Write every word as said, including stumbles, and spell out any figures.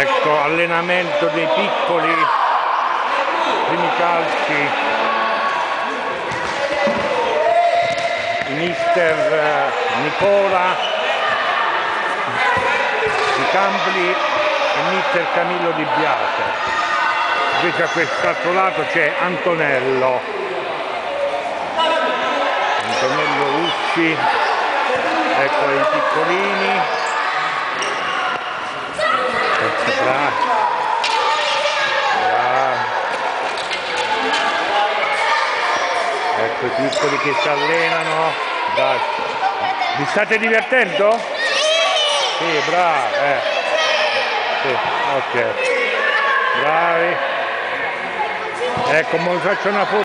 Ecco, allenamento dei piccoli, primi calci, mister Nicola Di Campli e mister Camillo Di Biase. Invece a quest'altro lato c'è Antonello, Antonello Russi, ecco i piccolini. Bravi, bravi. Ecco i piccoli che si allenano. Bravi. Vi state divertendo? Sì, bravi. Eh. Sì, ok. Bravi. Ecco, mi faccio una foto.